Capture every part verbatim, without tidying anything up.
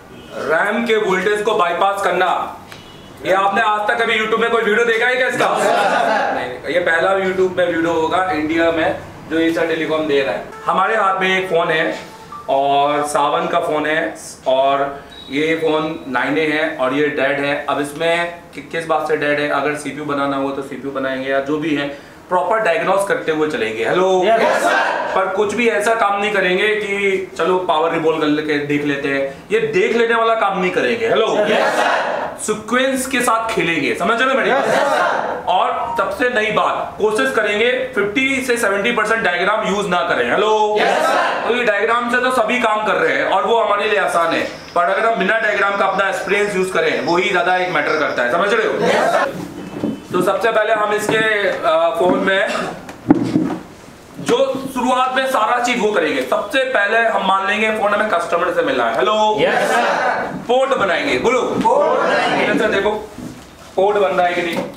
RAM के voltage को bypass करना। ये आपने आज तक कभी यूट्यूब में कोई वीडियो देखा है क्या इसका? नहीं, ये पहला यूट्यूब में वीडियो होगा इंडिया में जो एशिया टेलीकॉम दे रहा है। हमारे हाथ में एक फोन है और सावन का फोन है और ये फोन नाइन ए है और ये डेड है। अब इसमें कि, किस बात से डेड है? अगर सीपीयू बनाना हो तो सीपीयू बनाएंगे या जो भी है प्रॉपर डायग्नोस करते हुए चलेंगे। हेलो yes, पर कुछ भी ऐसा काम नहीं करेंगे कि चलो पावर रिवॉल्व करके देख लेते हैं, ये देख लेने वाला काम नहीं करेंगे। हेलो सीक्वेंस के साथ खेलेंगे, समझ रहे मेरी? yes, और सबसे नई बात, कोशिश करेंगे फिफ्टी से सेवेंटी परसेंट डायग्राम यूज ना करें। हेलो yes, तो ये डायग्राम से तो सभी काम कर रहे हैं और वो हमारे लिए आसान है, पर अगर हम बिना डायग्राम का अपना एक्सपीरियंस यूज करें वो ही ज्यादा एक मैटर करता है, समझ रहे हो? yes, तो सबसे पहले हम इसके फोन में जो शुरुआत में सारा चीज वो करेंगे। सबसे पहले हम मान लेंगे फोन हमें कस्टमर से मिला है। हेलो yes, पोर्ट बनाएंगे, बोलो पोर्ट बनाएंगे। देखो पोर्ट बन रहा है कि नहीं?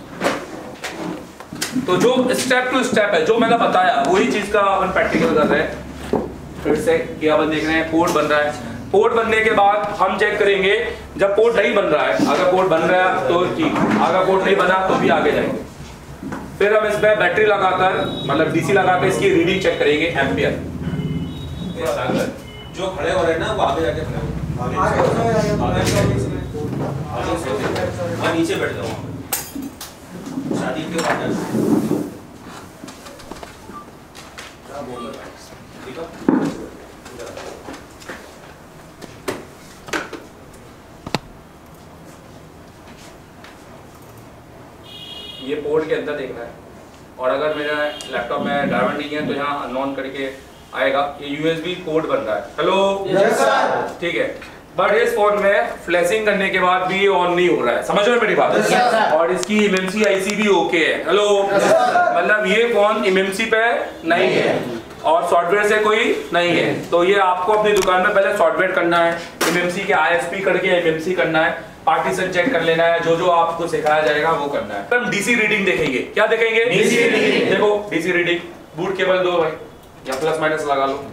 तो जो स्टेप टू स्टेप है जो मैंने बताया वही चीज का अपन प्रैक्टिकल कर रहे हैं फिर से कि अपन देख रहे हैं पोर्ट बन रहा है। पोर्ट बनने के बाद हम चेक करेंगे जब पोर्ट नहीं बन रहा है, अगर पोर्ट बन रहा है तो ठीक, अगर पोर्ट नहीं बना तो भी आगे जाएंगे। फिर हम इसमें बैटरी लगाकर मतलब डीसी लगाकर इसकी रीडिंग चेक करेंगे एम्पियर। जो खड़े हो रहे हैं ना वो आगे जाके खड़े हो, नीचे बैठ जाओ शादी के बाद। ठीक है, ये पोर्ट के अंदर देखना है और अगर मेरा लैपटॉप में ड्राइवर नहीं है तो यहाँ अनऑन करके आएगा। ये यूएसबी पोर्ट बन रहा है। हेलो यस सर, ठीक है। बट इस फोन में फ्लैशिंग करने के बाद भी ये ऑन नहीं हो रहा है, समझ रहे हो मेरी बात? yes, और इसकी एमएमसी आईसी भी ओके है। हेलो yes, मतलब ये फोन एमएमसी पे नहीं है और सॉफ्टवेयर से कोई नहीं है, तो ये आपको अपनी दुकान में पहले सॉफ्टवेयर करना है, एमएमसी के आईएसपी करके एमएमसी करना है, पार्टीशन चेक कर लेना है, जो जो आपको सिखाया जाएगा वो करना है। हम डीसी रीडिंग देखेंगे। क्या देखेंगे? DC reading. देखो डीसी रीडिंग, बूट केबल दो भाई या प्लस माइनस लगा लो।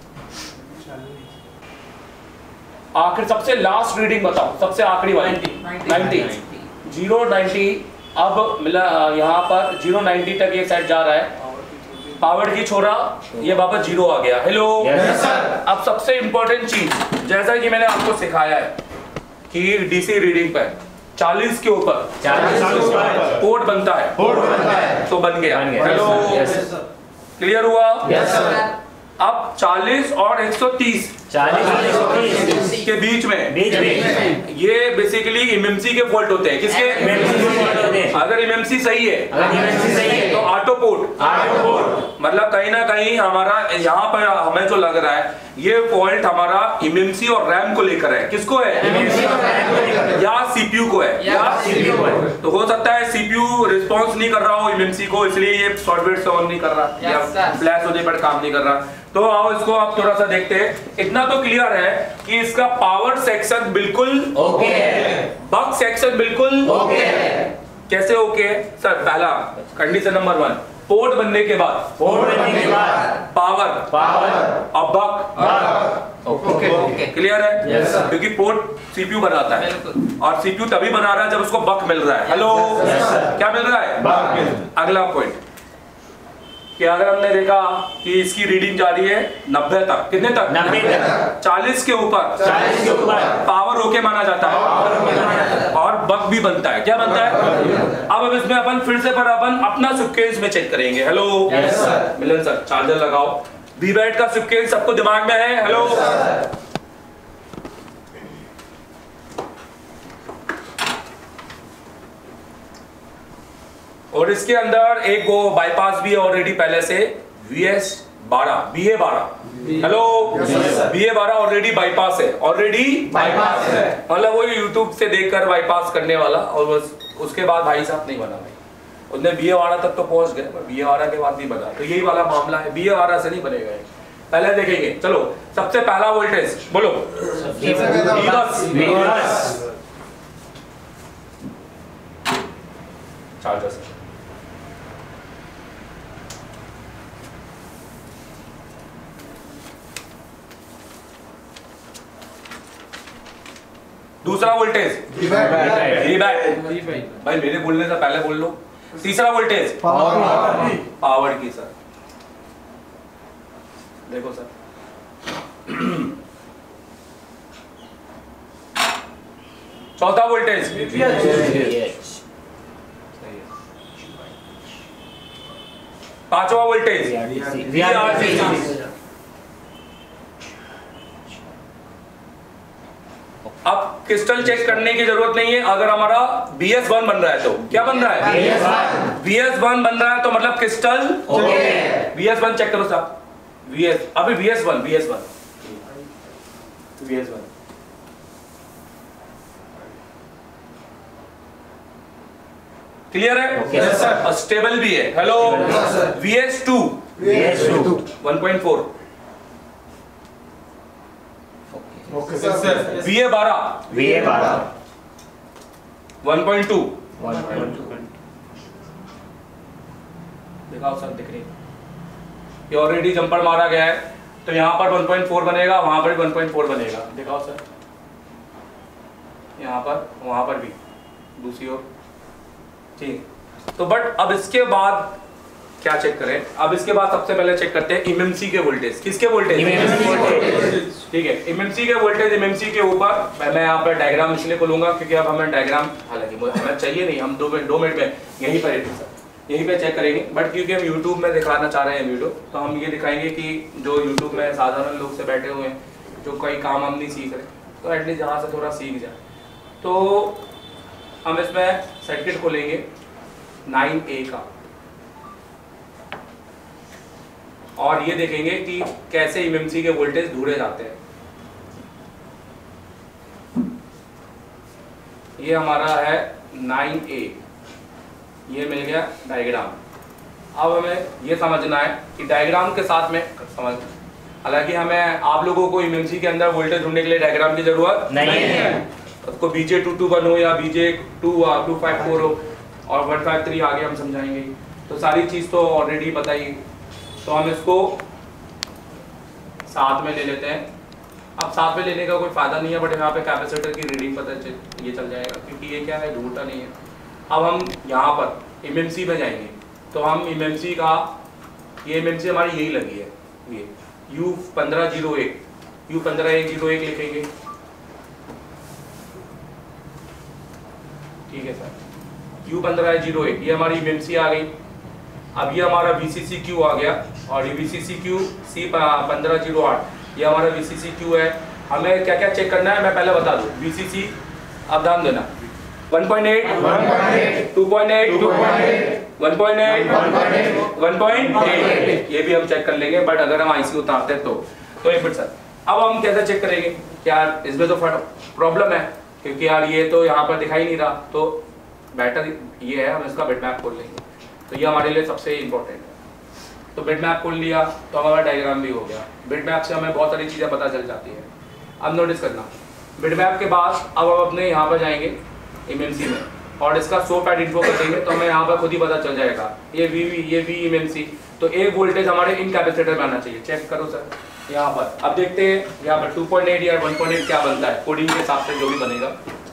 आखिर सबसे लास्ट रीडिंग बताओ, सबसे आखिरी वाली नाइंटी जीरो नाइंटी। अब मिला यहाँ पर जीरो नाइंटी तक ये सेट जा रहा है, पावर की छोड़ा ये वापस जीरो आ गया। हेलो yes, अब सबसे इंपॉर्टेंट चीज जैसा कि मैंने आपको सिखाया है कि डीसी रीडिंग पर चालीस के ऊपर पोर्ट बनता है, पोर्ट बनता है तो बन गया। हेलो क्लियर हुआ? yes, अब चालीस और एक सौ तीस चालीस और एक सौ तीस के बीच में बीच में ये बेसिकली एमएमसी के फॉल्ट होते हैं। किसके? अगर एमएमसी सही है, अगर एमएमसी सही है तो ऑटो पोर्ट, ऑटो पोर्ट मतलब कहीं ना कहीं हमारा यहाँ पर हमें जो लग रहा है ये फॉल्ट हमारा एमएमसी और रैम को लेकर है। किसको है? एमएमसी और रैम को लेकर या सीपीयू को है, या सीपीयू को है। तो हो सकता है सीपीयू रिस्पांस नहीं कर रहा हो एमएमसी को, इसलिए ये सॉफ्टवेयर से ऑन नहीं कर रहा या फ्लैश होने पर काम नहीं कर रहा। तो आओ इसको आप थोड़ा सा देखते हैं। इतना तो क्लियर है कि इसका पावर सेक्शन बिल्कुल ओके है, बग सेक्शन बिल्कुल ओके है। कैसे ओके? सर पहला कंडीशन नंबर वन, पोर्ट बनने के बाद पोर्ट बनने के बाद पावर पावर और बग ओके ओके क्लियर है? yes, sir. क्योंकि पोर्ट सीपीयू बनाता है और सीपीयू तभी बना रहा है जब उसको बग मिल रहा है। हेलो yes, क्या मिल रहा है? बग। अगला पॉइंट कि अगर हमने देखा कि इसकी रीडिंग जा रही है नब्बे तक, कितने तक? नब्बे तक। चालीस के ऊपर चालीस के ऊपर पावर ओके माना जाता है और बग भी बनता है। क्या बनता है? अब अब इसमें अपन फिर से पर अपन अपना सीक्वेंस में चेक करेंगे। Hello yes, sir. Milan sir charger लगाओ। वी बैट का सीक्वेंस सबको दिमाग में है? हेलो yes, और इसके अंदर एक वो बाईपास भी है ऑलरेडी पहले से वी एस बारह बी ए बारह। हेलो बी ए बारह ऑलरेडी बाईपास है, ऑलरेडी बाईपास है, मतलब वो यूट्यूब से देखकर बाईपास करने वाला और बस उसके बाद भाई साहब नहीं बना भाई, उसने बी ए बारह तक तो पहुंच गए पर बी ए बारह के बाद नहीं बना। तो यही वाला मामला है, बी ए बारह से नहीं बनेगा। पहले देखेंगे, चलो सबसे पहला वोल्टेज बोलो चार्जर से दूसरा वोल्टेज रीबैक, भाई मेरे बोलने से पहले बोल लो। तीसरा वोल्टेज पावर की सर, देखो सर चौथा वोल्टेज, पांचवा वोल्टेज अब क्रिस्टल चेक करने की जरूरत नहीं है। अगर हमारा बी एस वन बन रहा है तो क्या बन रहा है, बी एस वन बन रहा है तो मतलब crystal B S one check करो साहब, बी एस अभी B S one B S one B S one clear है, yes, और स्टेबल भी है। Hello, V S two one point four, V A बारह वन पॉइंट टू, दिखाओ sir, दिख रही ये ऑलरेडी जंपर मारा गया है तो यहाँ पर वन पॉइंट फोर बनेगा, वहां पर भी वन पॉइंट फोर बनेगा। दिखाओ सर, यहाँ पर वहां पर भी दूसरी ओर, ठीक। तो बट अब इसके बाद क्या चेक करें, अब इसके बाद सबसे पहले चेक करते हैं एमएमसी के वोल्टेज। किसके वोल्टेज, ठीक है, एमएमसी के वोल्टेज। एमएमसी के ऊपर मैं यहाँ पर डायग्राम इसलिए खोलूंगा क्योंकि अब हमें डायग्राम, हालांकि हमें चाहिए नहीं, हम दो मिनट दो मिनट में यहीं पर यहीं पे चेक करेंगे, बट क्योंकि हम यूट्यूब में दिखाना चाह रहे हैं वीडियो, तो हम ये दिखाएंगे कि जो यूट्यूब में साधारण लोग से बैठे हुए हैं, जो कोई काम हम नहीं सीख रहे, तो एटलीस्ट यहाँ से थोड़ा सीख जाए। तो हम इसमें सर्किट खोलेंगे नाइन ए का और ये देखेंगे कि कैसे एमएमसी के वोल्टेज ढूंढे जाते हैं। ये हमारा है नाइन ए, ये मिल गया डायग्राम। अब हमें ये समझना है कि डायग्राम के साथ में समझ, हालांकि हमें आप लोगों को एमएमसी के अंदर वोल्टेज ढूंढने के लिए डायग्राम की जरूरत नहीं, नहीं है। उसको बीजे टू टू वन हो या BJ two two five four हो और वन फाइव थ्री आगे हम समझाएंगे, तो सारी चीज तो ऑलरेडी पता ही। तो हम इसको साथ में ले लेते हैं। अब साथ में लेने का कोई फायदा नहीं है, बट यहाँ पे कैपेसिटर की रीडिंग पता चल ये चल जाएगा क्योंकि ये क्या है, ढूंढता नहीं है। अब हम यहाँ पर एमएमसी में जाएंगे तो हम एमएमसी का, ये एमएमसी हमारी यही लगी है, ये यू पंद्रह जीरो एक यू पंद्रह एक जीरो एक लिखेंगे, ठीक है सर, यू पंद्रह जीरो एक, ये हमारी एमएमसी आ गई। अब ये हमारा वीसीसी क्यू आ गया और ये वीसीसी क्यू सी पंद्रह जीरो आठ, ये हमारा वीसीसी क्यू है। हमें क्या क्या चेक करना है मैं पहले बता दूं। वीसीसी अब ध्यान देना, one point eight, two point eight, one point eight, one point eight, ये भी हम चेक कर लेंगे, बट अगर हम आईसी उतारते हैं तो तो एक मिनट सर, अब हम कैसे चेक करेंगे, क्या इसमें तो प्रॉब्लम है क्योंकि यार ये तो यहाँ पर दिखाई नहीं रहा, तो बेटर ये है हम इसका बिटमैप खोल लेंगे, तो ये हमारे लिए सबसे इम्पोर्टेंट है। तो बिटमैप खोल लिया तो हमारा डायग्राम भी हो गया। बिटमैप से हमें बहुत सारी चीज़ें पता चल जाती है। अब नोटिस करना, बिटमैप के बाद अब हम अपने यहाँ पर जाएंगे एमएमसी में और इसका सो पैड इन्फो कर देंगे तो हमें यहाँ पर खुद ही पता चल जाएगा ये वी ये वी एमएमसी, तो एक वोल्टेज हमारे इन कैपेसिटर में आना चाहिए। चेक करो सर यहाँ पर, अब देखते हैं यहाँ पर टू पॉइंट एट या वन पॉइंट एट क्या बनता है, कोडिंग के हिसाब से जो भी बनेगा।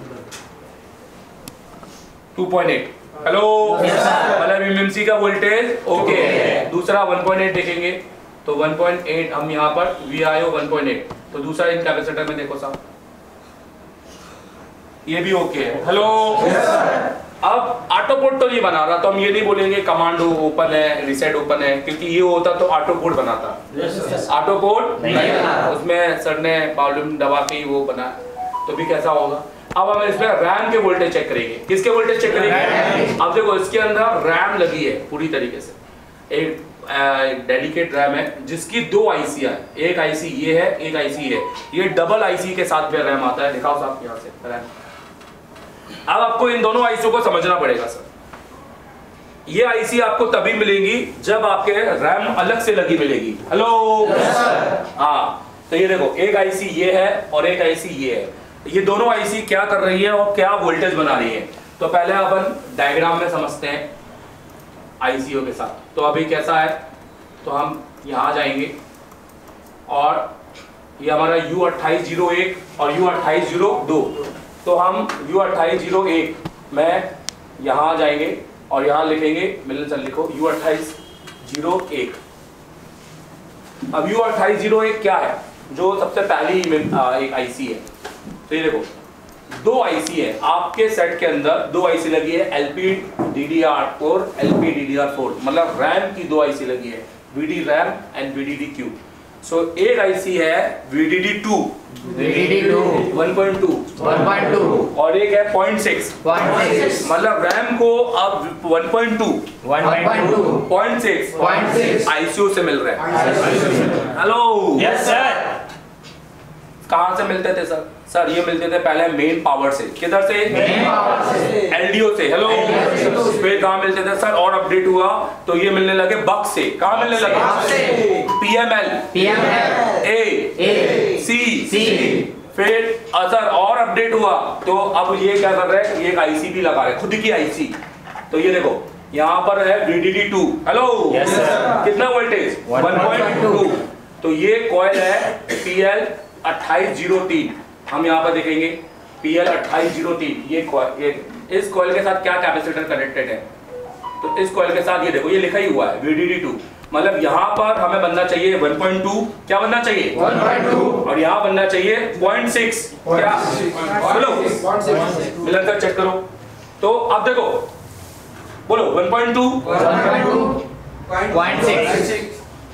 टू पॉइंट एट, हेलो, मतलब एमएमसी का वोल्टेज ओके है। दूसरा वन पॉइंट एट देखेंगे तो वन पॉइंट एट हम यहाँ पर V I O one point eight, तो दूसरा इन कैपेसिटर में देखो साहब ये भी ओके है। हेलो, अब ऑटो पोर्ट तो नहीं बना रहा, तो हम ये नहीं बोलेंगे कमांड ओपन है, रीसेट ओपन है, क्योंकि ये होता तो ऑटो पोर्ट बनाता। ऑटो पोर्ट नहीं बना, उसमें सर ने वॉल्यूम दबा के वो बना, तो भी कैसा होगा। अब हम इसमें रैम के वोल्टेज चेक करेंगे। किसके वोल्टेज चेक करेंगे? अब देखो इसके अंदर रैम लगी है पूरी तरीके से, एक डेडिकेट रैम है जिसकी दो आईसी है, एक आईसी ये है, एक आईसी है, ये डबल आईसी के साथ में रैम आता है। दिखाओ साहब यहाँ से रैम। अब आपको इन दोनों आईसी को समझना पड़ेगा सर। ये आईसी आपको तभी मिलेंगी जब आपके रैम अलग से लगी मिलेगी। हेलो, हाँ, तो ये देखो एक आईसी ये है और एक आईसी ये है, ये दोनों आईसी क्या कर रही है और क्या वोल्टेज बना रही है। तो पहले अपन डायग्राम में समझते हैं आईसीओ के साथ। तो अभी कैसा है, तो हम यहाँ जाएंगे और ये हमारा यू अट्ठाईस जीरो एक और यू अट्ठाईस जीरो दो, तो हम यू अट्ठाईस जीरो एक में यहाँ जाएंगे और यहाँ लिखेंगे, मिलन सर लिखो यू अट्ठाईस जीरो एक। अब यू अट्ठाईस जीरो एक क्या है, जो सबसे पहली एक आईसी है। तो ये देखो दो आईसी है आपके सेट के अंदर, दो आईसी लगी है LP DDR four, LP DDR four, मतलब रैम की दो आईसी लगी है, VD RAM and VDD Q. So एक आईसी है VDD two one point two और एक है पॉइंट सिक्स, मतलब रैम को अब one point two point six आईसीयू से मिल रहा है। Hello yes sir. कहां से मिलते थे सर? सर ये मिलते थे पहले मेन पावर से, किधर से? एलडीओ से। हेलो फिर कहां मिलते थे सर? और अपडेट हुआ तो ये मिलने लगे बक्स से। कहां मिलने लगे? PML, A, C. फिर सर और अपडेट हुआ तो अब ये क्या कर रहे हैं, ये एक आईसी भी लगा रहे हैं, खुद की आईसी। तो ये देखो यहाँ पर है वीडीडी टू। हेलो कितना वोल्टेज? One point two. तो ये कॉइल है पीएल अट्ठाईस जीरो तीन, हम यहाँ पर देखेंगे पीएल अट्ठाईस जीरो तीन। ये कॉइल, ये इस कॉइल के साथ क्या कैपेसिटर कनेक्टेड है? तो इस कॉइल के साथ ये देखो ये लिखा ही हुआ है वीडीडी टू, मतलब यहाँ पर हमें बनना चाहिए वन पॉइंट टू। क्या बनना चाहिए? One point two. और यहाँ बनना चाहिए पॉइंट सिक्स। क्या बोलो मिलन सर चेक करो। तो अब देखो बोलो one point two point six.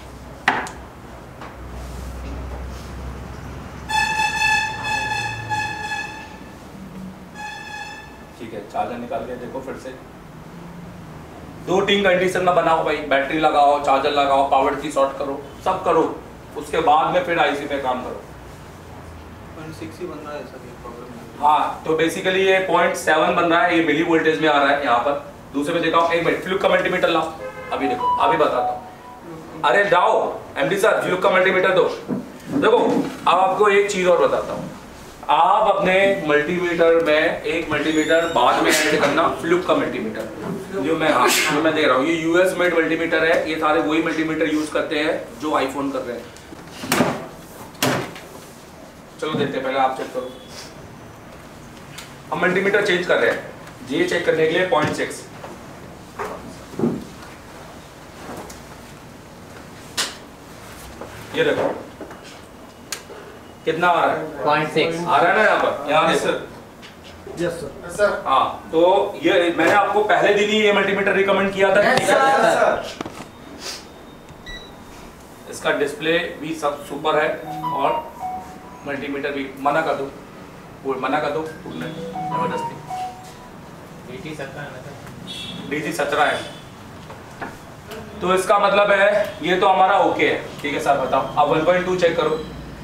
ठीक है, चार्जर निकाल के देखो फिर से। दो तीन कंडीशन में बनाओ भाई, बैटरी लगाओ, चार्जर लगाओ, पावर की शॉर्ट करो, सब करो, उसके बाद में फिर आईसी पे काम करो। पॉइंट सिक्स ही बन रहा है सर, ये प्रॉब्लम है। हाँ तो बेसिकली ये पॉइंट सेवन बन रहा है, ये मिली वोल्टेज में आ रहा है यहाँ पर। दूसरे में दिखाओ, एक मिनट फ्लूक का मल्टीमीटर लाओ, अभी देखो अभी बताता हूँ। अरे लाओ एमडी सर फ्लूक का मल्टीमीटर दो। देखो अब आपको एक चीज और बताता हूँ, आप अपने मल्टीमीटर में एक मल्टीमीटर बाद में ऐड करना, फ्लूक का मल्टीमीटर जो मैं हाँ जो मैं दे रहा हूँ, ये यूएस मेड मल्टीमीटर है। ये सारे वही मल्टीमीटर यूज करते हैं जो आईफोन कर रहे हैं। चलो देखते हैं, पहले आप चेक करो। हम मल्टीमीटर चेंज कर रहे हैं, ये चेक करने के लिए पॉइंट सिक्स। ये देखो कितना आ रहा है? पॉइंट सिक्स आ रहा है ना यहाँ पर, यहाँ देखो। Yes sir. हाँ तो ये मैंने आपको पहले दिन ही ये मल्टीमीटर रिकमेंड किया था। Yes sir. इसका डिस्प्ले भी सब सुपर है और मल्टीमीटर भी। मना कर दो, वो मना कर दो जबरदस्ती। डीजी सत्रह है तो इसका मतलब है ये तो हमारा ओके है। ठीक है सर बताओ, अब वन पॉइंट टू चेक करो,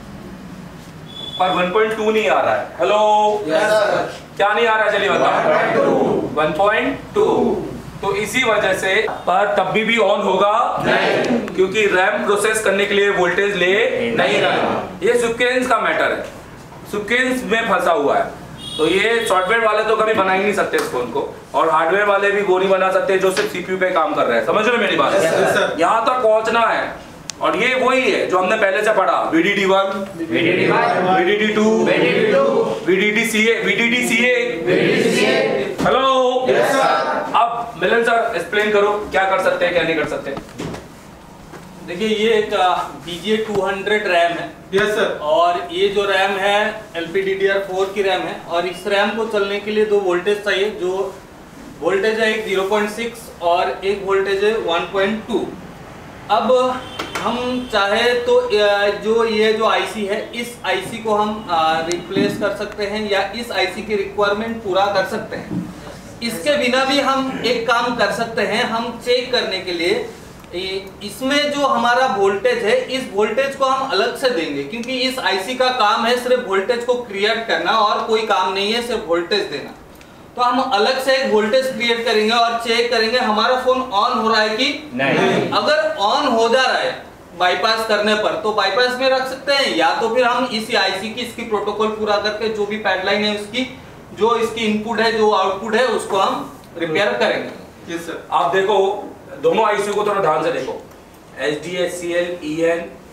पर वन पॉइंट टू नहीं आ रहा है। Hello yes sir. क्या नहीं आ रहा है? चलिए बताओ। One point two. तो इसी वजह से पर तब भी भी ऑन होगा नहीं, क्योंकि रैम प्रोसेस करने के लिए वोल्टेज ले नहीं रहा। ये सीक्वेंस का मैटर है, सीक्वेंस में फंसा हुआ है। तो ये सॉफ्टवेयर वाले तो कभी बना ही नहीं सकते इस फोन को, और हार्डवेयर वाले भी वो नहीं बना सकते जो सिर्फ सीपीयू पे काम कर रहे हैं। समझ रहे हो मेरी बात? यहाँ तक पहुंचना है। और ये वही है जो हमने पहले से पढ़ा, VDD one, VDD two, VDD CA, VDD CA. Hello अब मिलन सर एक्सप्लेन करो क्या कर सकते हैं क्या नहीं कर सकते। देखिए ये एक बीजीए टू हंड्रेड रैम है। Yes sir. और ये जो रैम है L P D D R four की रैम है, और इस रैम को चलने के लिए दो वोल्टेज चाहिए। जो वोल्टेज है एक ज़ीरो पॉइंट सिक्स और एक वोल्टेज है वन पॉइंट टू। अब हम चाहे तो जो ये जो आईसी है, इस आईसी को हम रिप्लेस कर सकते हैं या इस आईसी की रिक्वायरमेंट पूरा कर सकते हैं। इसके बिना भी हम एक काम कर सकते हैं, हम चेक करने के लिए इसमें जो हमारा वोल्टेज है, इस वोल्टेज को हम अलग से देंगे, क्योंकि इस आईसी का काम है सिर्फ वोल्टेज को क्रिएट करना और कोई काम नहीं है सिर्फ वोल्टेज देना। तो हम अलग से एक वोल्टेज क्रिएट करेंगे और चेक करेंगे हमारा फोन ऑन हो रहा है कि नहीं। अगर ऑन हो जा रहा है बाईपास करने पर तो बाईपास में रख सकते हैं, या तो फिर हम इसी आईसी की इसकी प्रोटोकॉल पूरा करके जो भी पैडलाइन है उसकी जो इसकी इनपुट है जो आउटपुट है उसको हम रिपेयर करेंगे। Yes sir. आप देखो दोनों आईसी को थोड़ा ध्यान से देखो, H D H C L, E N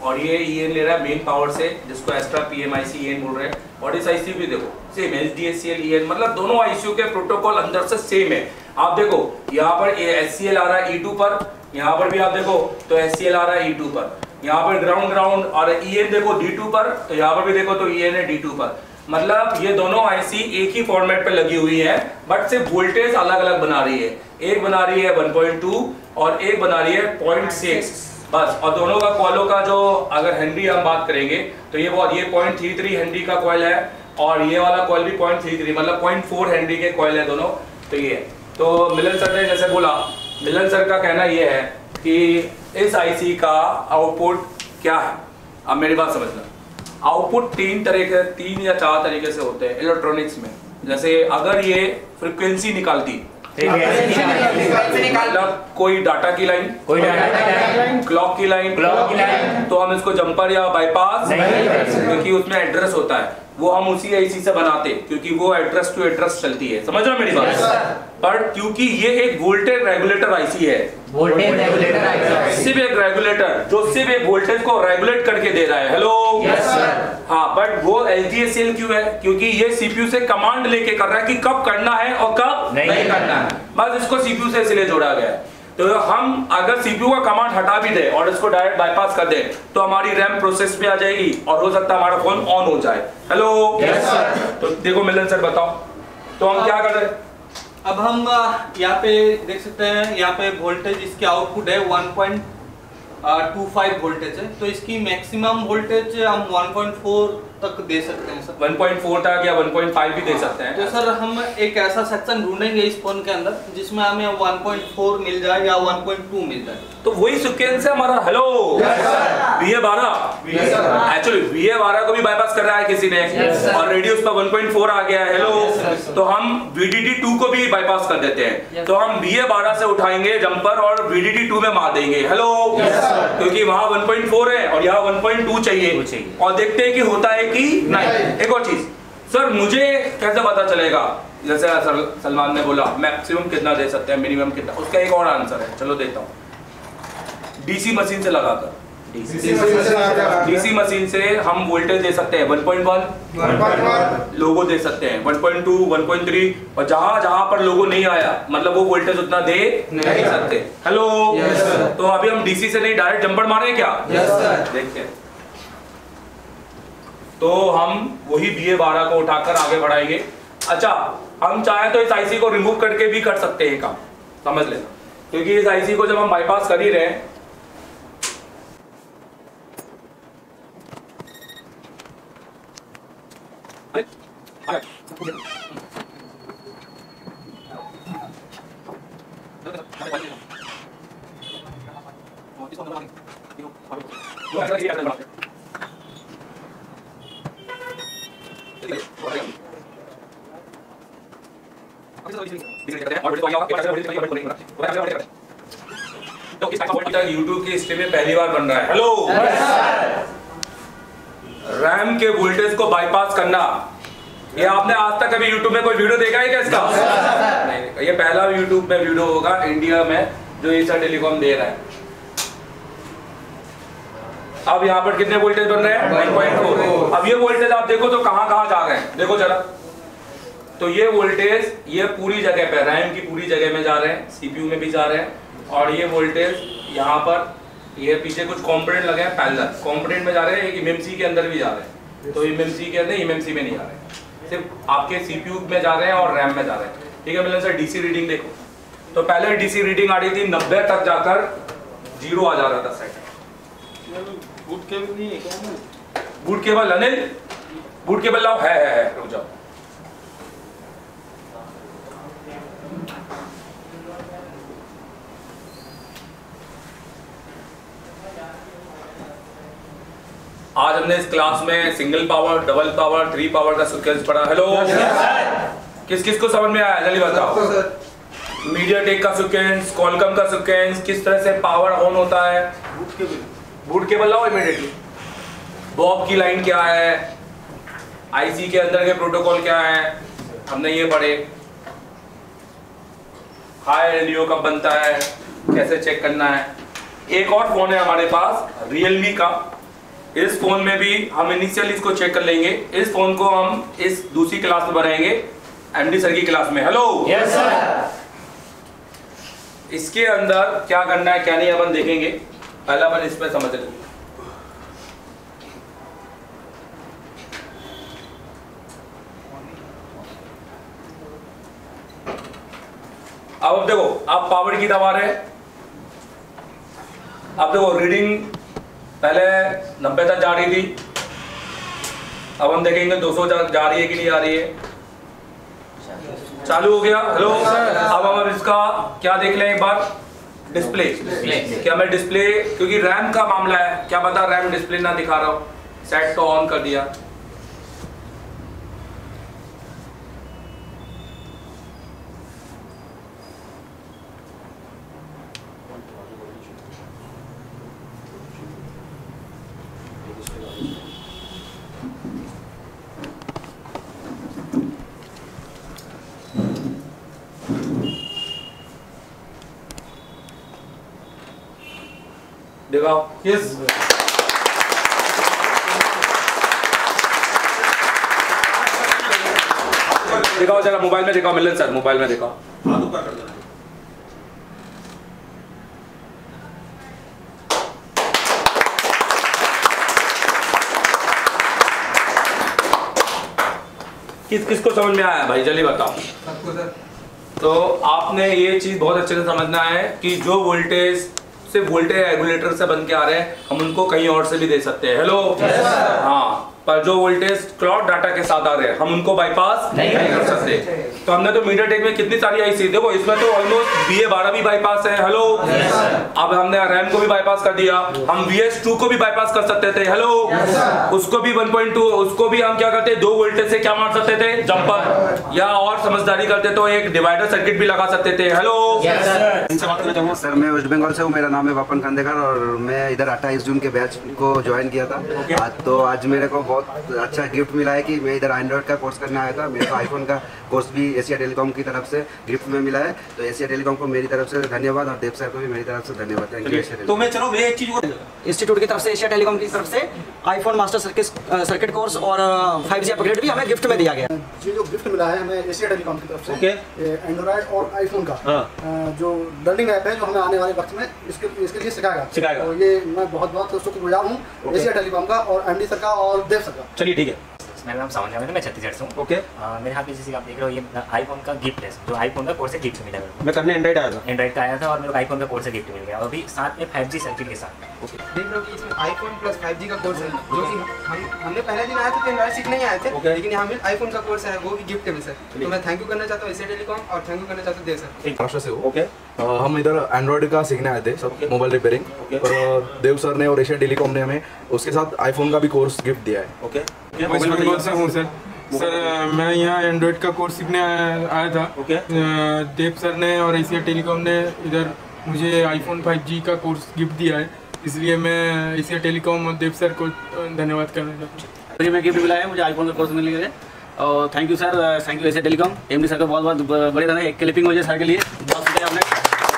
और ये ई एन ले रहा है मेन पावर से, जिसको extra P M I C E N बोल रहे हैं। और इस आईसी भी देखो same H D S C L E N, मतलब दोनों आईसीयू के प्रोटोकॉल अंदर से सेम है। आप देखो यहाँ पर एच सी एल आ रहा है ई टू पर, यहाँ पर भी आप देखो तो एच सी एल आ रहा है ई टू पर, यहाँ पर ग्राउंड ग्राउंड और ई एन देखो डी टू पर, तो यहाँ पर भी देखो तो ई एन है डी टू पर। मतलब ये दोनों आईसी एक ही फॉर्मेट पे लगी हुई है, बट सिर्फ वोल्टेज अलग अलग बना रही है। एक बना रही है वन पॉइंट टू और एक बना रही है ज़ीरो पॉइंट सिक्स बस। और दोनों का कॉइलों का जो अगर हेनरी हम बात करेंगे तो ये बहुत ये zero point three three henry का कॉइल है और ये वाला कॉइल भी ज़ीरो पॉइंट थ्री थ्री, मतलब ज़ीरो पॉइंट फोर हेनरी के कॉइल है दोनों। तो ये तो मिलन सर ने जैसे बोला, मिलन सर का कहना ये है कि इस आईसी का आउटपुट क्या है। अब मेरी बात समझना, आउटपुट तीन तरीके तीन या चार तरीके से होते हैं इलेक्ट्रॉनिक्स में। जैसे अगर ये फ्रीक्वेंसी निकालती मतलब कोई डाटा की लाइन, कोई डाटा की लाइन, क्लॉक की लाइन, क्लॉक की लाइन, तो हम इसको जंपर या बाईपास नहीं, क्योंकि उसमें एड्रेस होता है, वो हम उसी आईसी से बनाते क्योंकि वो एड्रेस टू एड्रेस चलती है। समझ रहे हो मेरी बात? पर क्योंकि ये एक वोल्टेज रेगुलेटर आईसी है, वोल्टेज रेगुलेटर आईसी, सिर्फ एक रेगुलेटर जो सिर्फ एक वोल्टेज को रेगुलेट करके दे रहा है। Hello yes sir. हाँ, बट वो एल जी एस एल क्यों है? क्योंकि ये सीपीयू से कमांड लेके कर रहा है कि कब करना है और कब नहीं, नहीं करना है। बस इसको सीपीयू से इसलिए जोड़ा गया है। तो हम अगर सीपीयू का कमांड हटा भी दे और इसको डायरेक्ट बाईपास कर दे तो हमारी रैम प्रोसेस में आ जाएगी और हो सकता है हमारा फोन ऑन हो जाए। Hello yes sir. तो देखो मिलन सर बताओ, तो हम क्या कर रहे हैं? अब हम यहाँ पे देख सकते हैं, यहाँ पे वोल्टेज इसके आउटपुट है one point two five voltage है, तो इसकी मैक्सिमम वोल्टेज हम वन पॉइंट फोर तक दे सकते हैं सर। वन पॉइंट फोर तक या वन पॉइंट फाइव भी दे सकते हैं। तो सर हम एक ऐसा सेक्शन ढूंढेंगे इस फोन के अंदर जिसमें हमें वन पॉइंट फोर मिल जाए या वन पॉइंट टू मिल जाए, तो वही सीक्वेंस है हमारा। हेलो वी ए बारह, एक्चुअली वी ए बारह को भी बाईपास कर रहा है किसी ने और रेडियस पर वन पॉइंट फोर आ गया है। हेलो तो हम वी डी डी टू को भी बाईपास कर देते हैं, तो हम वी ए बारह से उठाएंगे जंपर और वी डी डी टू में मार देंगे। हेलो क्योंकि वहां वन पॉइंट फोर है और यहाँ वन पॉइंट टू चाहिए और देखते हैं कि होता है कि नहीं। एक और चीज सर, मुझे कैसे पता चलेगा? जैसे सर सलमान ने बोला मैक्सिमम कितना दे सकते हैं, मिनिमम कितना, उसका एक और आंसर है, चलो देता हूँ। डीसी मशीन से लगाकर, डीसी मशीन से हम वोल्टेज दे सकते हैं वन पॉइंट वन, लोगो दे सकते हैं one point two, one point three, और जहां जहां पर लोगो नहीं आया मतलब वो वोल्टेज उतना दे नहीं सकते। हेलो तो अभी हम डीसी से नहीं डायरेक्ट जंपर मारे क्या? देखते हैं। तो हम वही बी ए बारह को उठाकर आगे बढ़ाएंगे। अच्छा, हम चाहे तो इस आईसी को रिमूव करके भी कर सकते हैं काम, समझ लेना, क्योंकि इस आईसी को जब हम बाईपास कर ही रहे हैं यूट्यूब की हिस्ट्री में पहली बार बन रहा है। हेलो रैम के वोल्टेज को बाईपास करना, ये आपने आज तक कभी यूट्यूब में कोई वीडियो देखा है क्या इसका? नहीं, ये पहला यूट्यूब में वीडियो होगा इंडिया में जो एशिया टेलीकॉम दे रहा है। अब यहाँ पर कितने वोल्टेज बन रहे हैं? One point four. अब ये वोल्टेज आप देखो तो कहां कहां जा रहे हैं, देखो जरा। तो ये वोल्टेज ये पूरी जगह पे रैम की पूरी जगह में जा रहे हैं, सीपीयू में भी जा रहे हैं, और ये वोल्टेज यहाँ पर ये पीछे कुछ कंपोनेंट लगे हैं पैरेलल कंपोनेंट में जा रहे हैं, एक एमएमसी के अंदर भी जा रहे हैं। तो एमएमसी के अंदर एमएमसी में नहीं जा रहे हैं, सिर्फ आपके सीपीयू में जा रहे हैं और रैम में जा रहे हैं। ठीक है मिलन सर, डीसी रीडिंग देखो तो पहले डीसी रीडिंग आ रही थी नब्बे तक जाकर जीरो आ जा रहा था सेट। बूट केबल नहीं है क्या? Boot cable Anil, boot cable लाओ। है है है रुक जाओ। आज हमने इस क्लास में single power, double power, three power का सीक्वेंस पढ़ा। हेलो किस किस को समझ में आया जल्दी बताओ? मीडियाटेक का सीक्वेंस, कॉलकम का सीक्वेंस, किस तरह से पावर ऑन होता है। बूट केबल बूट केबल लाओ इमीडिएटली। बॉब की लाइन क्या है, आईसी के अंदर के प्रोटोकॉल क्या है, हमने ये पढ़े। हाई एलडीओ कब बनता है, कैसे चेक करना है। एक और फोन है हमारे पास रियलमी का, इस फोन में भी हम इनिशियल इसको चेक कर लेंगे। इस फोन को हम इस दूसरी क्लास में बनाएंगे, एमडी सर की क्लास में। Hello yes sir. इसके अंदर क्या करना है क्या नहीं अपन देखेंगे, पहला अपन इस पे समझ लेंगे। अब देखो, आप पावर की दबा रहे हैं। अब देखो रीडिंग पहले नब्बे तक जा रही थी, अब हम देखेंगे दो सौ जा, जा रही है कि नहीं आ रही है। चालू हो गया। हेलो अब हम इसका क्या देख लें एक बार, डिस्प्ले। क्या मैं डिस्प्ले, क्योंकि रैम का मामला है, क्या पता रैम डिस्प्ले ना दिखा रहा हूं। सेट तो ऑन कर दिया। दिखाओ। यस दिखाओ जरा, मोबाइल में दिखाओ मिलन सर, मोबाइल में दिखाओ। हाथ ऊपर कर देना। किस किसको समझ में आया भाई, जल्दी बताओ। सबको सर। तो आपने ये चीज बहुत अच्छे से समझना है कि जो वोल्टेज सिर्फ वोल्टेज रेगुलेटर से बन के आ रहे हैं, हम उनको कहीं और से भी दे सकते हैं। हेलो हाँ, पर जो वोल्टेज क्लॉक डाटा के साथ आ रहे हैं, हम उनको बाईपास नहीं, नहीं कर सकते। तो हमने तो मीडियाटेक में कितनी सारी आईसी, देखो इसमें तो ऑलमोस्ट बी ए बारह भी बाईपास है। हेलो अब हमने रैम को भी बाईपास कर दिया, हम वी एस टू को भी बाईपास कर सकते थे। हेलो उसको भी वन पॉइंट टू, उसको भी हम क्या करते, दो वोल्टेज से क्या मार सकते थे, जंपर, या और समझदारी करते तो एक डिवाइडर सर्किट भी लगा सकते थे। हेलो सर, मैं वेस्ट बंगाल से हूँ, मेरा नाम है वापन खांडेकर और मैं इधर अट्ठाईस जून के बैच को ज्वाइन किया था। आज तो आज मेरे को बहुत अच्छा गिफ्ट मिला है कि मैं इधर एंड्रॉइड का कोर्स करने आया था। मेरे को आईफोन का कोर्स भी एशिया टेलीकॉम की तरफ से गिफ्ट में मिला है, तो एशिया टेलीकॉम को मेरी तरफ से धन्यवाद और देव सर को भी मेरी तरफ से धन्यवाद। Thank you. तो मैं चलो मैं एक चीज इंस्टीट्यूट की तरफ से, एशिया टेलीकॉम की तरफ से iPhone master circuit circuit course और फाइव जी अपग्रेड भी हमें गिफ्ट में दिया गया। ये जो गिफ्ट मिला है हमें एशिया टेलीकॉम की तरफ से, ओके, एंड्रॉइड और आईफोन का जो लर्निंग ऐप है, जो हमें आने वाले वक्त में इसके इसके लिए सिखाएगा सिखाएगा तो ये मैं बहुत बहुत शुक्रगुजार हूँ एशिया टेलीकॉम का और एमडी सर का और देव सर का। चलिए ठीक है। मेरा नाम सावन है, मैं छत्तीसगढ़ से हूँ। ओके, मेरे हाथ में जैसे आप देख रहे हो ये आईफोन का गिफ्ट है, जो आईफोन का कोर्स से गिफ्ट मिला है। मैं करने एंड्रॉइड आया था, एंड्रॉइड का आया था और मेरे को आईफोन का कोर्स से गिफ्ट मिल गया, और भी साथ में फाइव जी सर्किट के साथ। ओके, देख रहे हो कि इसमें आईफोन प्लस फाइव जी का कोर्स है, जो कि हम हमने पहले दिन आए थे तो एंड्रॉइड सीखने ही आए थे, okay. लेकिन यहाँ में आईफोन का कोर्स है, वो भी गिफ्ट है सर। तो मैं थैंक यू करना चाहता हूँ एशिया टेलीकॉम और थैंक यू करना चाहता हूँ देव सर। महाराष्ट्र से हूँ। ओके, हम इधर एंड्रॉइड का सीखने आए थे, सब मोबाइल रिपेयरिंग, पर देव सर ने और एशिया टेलीकॉम ने हमें उसके साथ आईफोन का भी कोर्स गिफ्ट दिया है। ओके, वेस्ट बंगाल से हूँ सर। सर मैं यहाँ एंड्रॉइड का कोर्स सीखने आया था। ओके, देव सर ने और एशिया टेलीकॉम ने इधर मुझे आईफोन फाइव जी का कोर्स गिफ्ट दिया है, इसलिए मैं एशिया टेलीकॉम और देव सर को धन्यवाद करना चाहता हूँ। मैं गिफ्ट मिला है, मुझे आईफोन का कोर्स मिल गया है और thank you sir, thank you Asia telecom MD sir का बहुत बहुत बड़े रहना है। एक क्लिपिंग हो जाए सर के लिए, बहुत शुक्रिया आपने।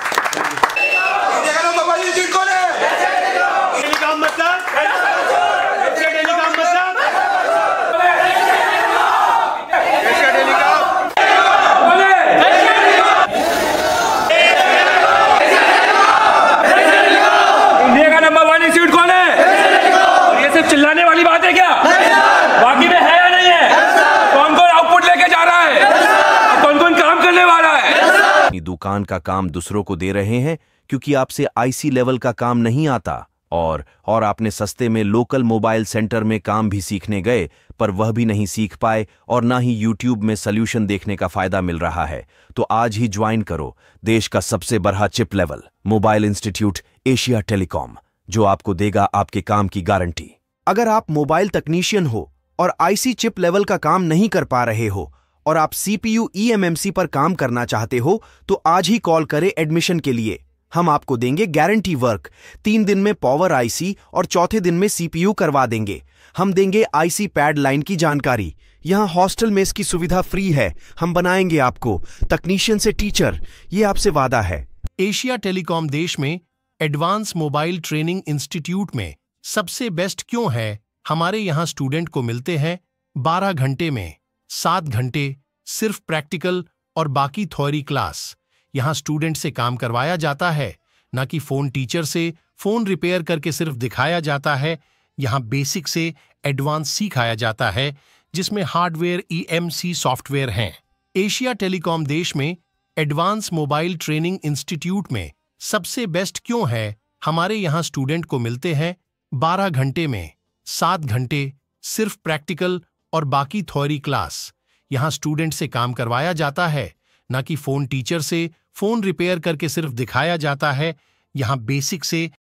चिल्लाने वाली बात है क्या? बाकी में है या नहीं है? कौन कौन आउटपुट लेके जा रहा है? कौन कौन काम करने वाला है? दुकान का काम दूसरों को दे रहे हैं क्योंकि आपसे आईसी लेवल का काम नहीं आता और और आपने सस्ते में लोकल मोबाइल सेंटर में काम भी सीखने गए, पर वह भी नहीं सीख पाए और ना ही यूट्यूब में सल्यूशन देखने का फायदा मिल रहा है। तो आज ही ज्वाइन करो देश का सबसे बड़ा chip level mobile institute Asia telecom, जो आपको देगा आपके काम की गारंटी। अगर आप मोबाइल तकनीशियन हो और आईसी चिप लेवल का काम नहीं कर पा रहे हो और आप सीपीयू ईएमएमसी पर काम करना चाहते हो, तो आज ही कॉल करें एडमिशन के लिए। हम आपको देंगे गारंटी वर्क, तीन दिन में पावर आईसी और चौथे दिन में सीपीयू करवा देंगे। हम देंगे आईसी पैड लाइन की जानकारी। यहाँ हॉस्टल में इसकी सुविधा फ्री है। हम बनाएंगे आपको तकनीशियन से टीचर, ये आपसे वादा है। एशिया टेलीकॉम देश में एडवांस मोबाइल ट्रेनिंग इंस्टीट्यूट में सबसे बेस्ट क्यों है? हमारे यहाँ स्टूडेंट को मिलते हैं बारह घंटे में सात घंटे सिर्फ प्रैक्टिकल और बाकी थ्योरी क्लास। यहाँ स्टूडेंट से काम करवाया जाता है, ना कि फोन टीचर से फोन रिपेयर करके सिर्फ दिखाया जाता है। यहाँ बेसिक से एडवांस सिखाया जाता है, जिसमें hardware E M C software हैं। एशिया टेलीकॉम देश में एडवांस मोबाइल ट्रेनिंग इंस्टीट्यूट में सबसे बेस्ट क्यों है? हमारे यहाँ स्टूडेंट को मिलते हैं बारह घंटे में सात घंटे सिर्फ प्रैक्टिकल और बाकी थ्योरी क्लास। यहाँ स्टूडेंट से काम करवाया जाता है, ना कि फोन टीचर से फोन रिपेयर करके सिर्फ दिखाया जाता है। यहाँ बेसिक से